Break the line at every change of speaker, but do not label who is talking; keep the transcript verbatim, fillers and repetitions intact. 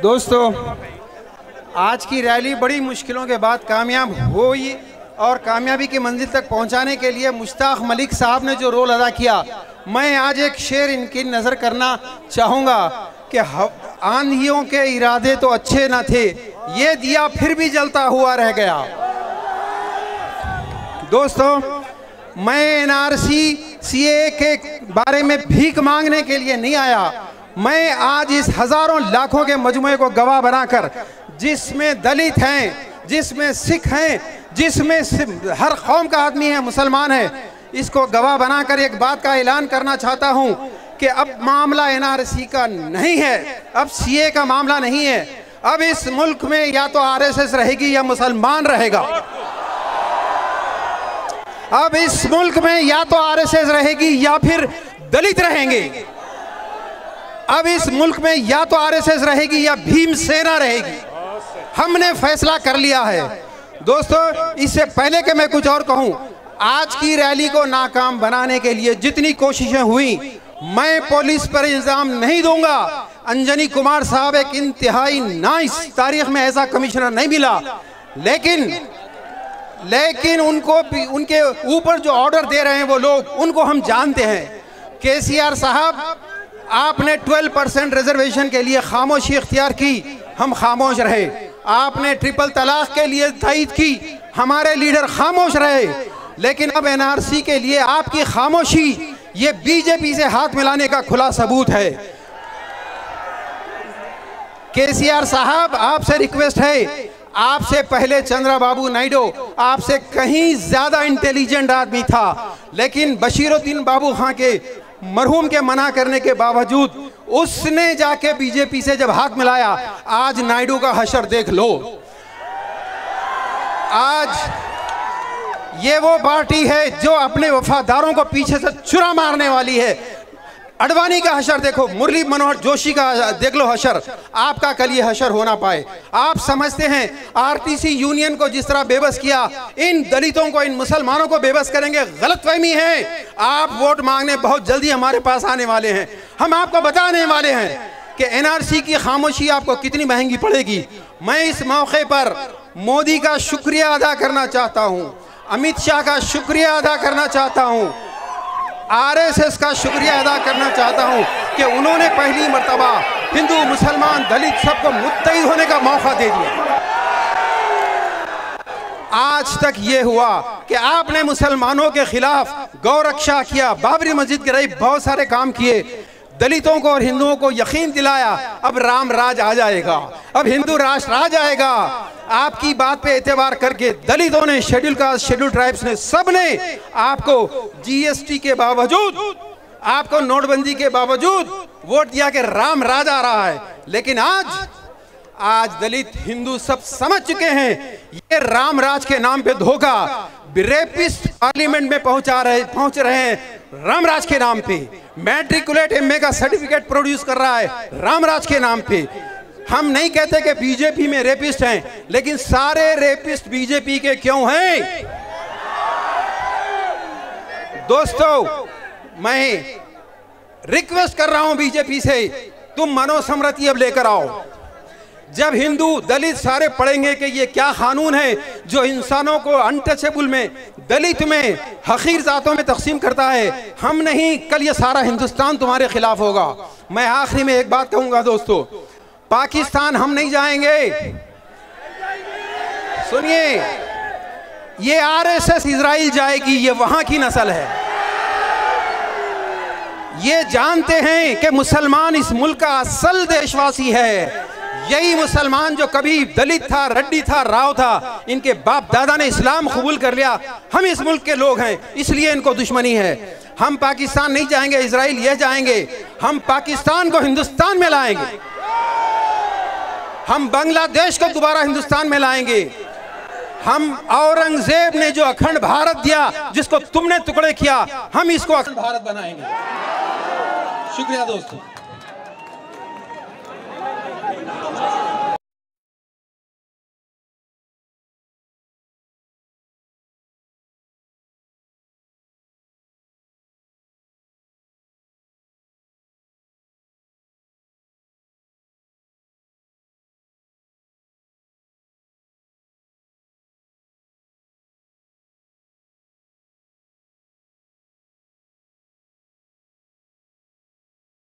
दोस्तों, आज की रैली बड़ी मुश्किलों के बाद कामयाब हुई और कामयाबी की मंजिल तक पहुंचाने के लिए मुश्ताक मलिक साहब ने जो रोल अदा किया, मैं आज एक शेर इनकी नज़र करना चाहूँगा कि आंधियों के इरादे तो अच्छे न थे, ये दिया फिर भी जलता हुआ रह गया। दोस्तों, मैं एन आर सी सी ए के बारे में भीख मांगने के लिए नहीं आया। मैं आज इस हजारों लाखों के मजमुए को गवाह बनाकर, जिसमें दलित हैं, जिसमें सिख हैं, जिसमें हर कौम का आदमी है, मुसलमान है, इसको गवाह बनाकर एक बात का ऐलान करना चाहता हूं कि अब मामला एन आर सी का नहीं है, अब सी ए का मामला नहीं है। अब इस मुल्क में या तो आर एस एस रहेगी या मुसलमान रहेगा। अब इस मुल्क में या तो आर एस एस रहेगी या फिर दलित रहेंगे। अब इस मुल्क में या तो आर एस एस रहेगी या भीम सेना रहेगी। हमने फैसला कर लिया है। दोस्तों, इससे पहले कि मैं कुछ और कहूं, आज की रैली को नाकाम बनाने के लिए जितनी कोशिशें हुई, मैं पुलिस पर इल्जाम नहीं दूंगा। अंजनी कुमार साहब एक इंतहाई नाइस, तारीख में ऐसा कमिश्नर नहीं मिला, लेकिन लेकिन उनको उनके ऊपर जो ऑर्डर दे रहे हैं वो लोग, उनको हम जानते हैं। के सी आर साहब, आपने बारह परसेंट रिजर्वेशन के लिए खामोशी इख्तियार की, हम खामोश रहे। आपने ट्रिपल तलाक के लिए तायीद की, हमारे लीडर खामोश रहे। लेकिन अब एन आर सी के लिए आपकी खामोशी ये बी जे पी से हाथ मिलाने का खुला सबूत है। के सी आर साहब, आपसे रिक्वेस्ट है, आपसे पहले चंद्रबाबू नायडू आपसे कहीं ज्यादा इंटेलिजेंट आदमी था, लेकिन बशीरुद्दीन बाबू खां के मरहूम के मना करने के बावजूद उसने जाके बी जे पी से जब हाथ मिलाया, आज नायडू का हशर देख लो। आज ये वो पार्टी है जो अपने वफादारों को पीछे से छुरा मारने वाली है। अडवाणी का हशर देखो, मुरली मनोहर जोशी का देख लो हशर, आपका कल ये हशर हो ना पाए। आप समझते हैं आर टी सी यूनियन को जिस तरह बेबस किया, इन दलितों को, इन मुसलमानों को बेबस करेंगे, गलतफहमी है। आप वोट मांगने बहुत जल्दी हमारे पास आने वाले हैं। हम आपको बताने वाले हैं कि एन आर सी की खामोशी आपको कितनी महंगी पड़ेगी। मैं इस मौके पर मोदी का शुक्रिया अदा करना चाहता हूँ, अमित शाह का शुक्रिया अदा करना चाहता हूँ, आर एस एस का शुक्रिया अदा करना चाहता हूं कि उन्होंने पहली मर्तबा हिंदू, मुसलमान, दलित सबको मुत्तहिद होने का मौका दे दिया। आज तक ये हुआ कि आपने मुसलमानों के खिलाफ गौ रक्षा किया, बाबरी मस्जिद गिराई, बहुत सारे काम किए, दलितों को और हिंदुओं को यकीन दिलाया अब राम राज आ जाएगा, अब हिंदू राष्ट्र आ जाएगा। आपकी बात पे एतबार करके दलितों ने, शेड्यूल कास्ट, शेड्यूल ट्राइब्स ने, सब ने आपको जी एस टी के बावजूद, आपको नोटबंदी के बावजूद वोट दिया कि राम राज आ रहा है। लेकिन आज आज दलित, हिंदू सब समझ चुके हैं ये राम राज के नाम पे धोखा। रेपिस्ट पार्लियामेंट में पहुंचा रहे पहुंच रहे हैं राम राज के नाम पे, मैट्रिकुलेट एम ए का सर्टिफिकेट प्रोड्यूस कर रहा है राम राज के नाम पे। हम नहीं कहते कि बी जे पी में रेपिस्ट हैं, लेकिन सारे रेपिस्ट बी जे पी के क्यों हैं? दोस्तों, मैं रिक्वेस्ट कर रहा हूं बी जे पी से, तुम मनोसमृति अब लेकर आओ। जब हिंदू, दलित सारे पढ़ेंगे कि ये क्या कानून है जो इंसानों को अनटचेबल में, दलित में, हकीर जातों में तकसीम करता है, हम नहीं, कल ये सारा हिंदुस्तान तुम्हारे खिलाफ होगा। मैं आखिरी में एक बात कहूंगा दोस्तों, पाकिस्तान हम नहीं जाएंगे। सुनिए, ये आर एस एस इजराइल जाएगी, ये वहां की नस्ल है। ये जानते हैं कि मुसलमान इस मुल्क का असल देशवासी है। यही मुसलमान जो कभी दलित था, रेड्डी था, राव था, इनके बाप दादा ने इस्लाम कबूल कर लिया। हम इस मुल्क के लोग हैं, इसलिए इनको दुश्मनी है। हम पाकिस्तान नहीं जाएंगे, इजराइल ये जाएंगे। हम पाकिस्तान को हिंदुस्तान में लाएंगे, हम बांग्लादेश को दोबारा हिंदुस्तान में लाएंगे। हम औरंगजेब ने जो अखंड भारत दिया, जिसको तुमने टुकड़े किया, हम इसको अखंड भारत बनाएंगे। शुक्रिया दोस्तों।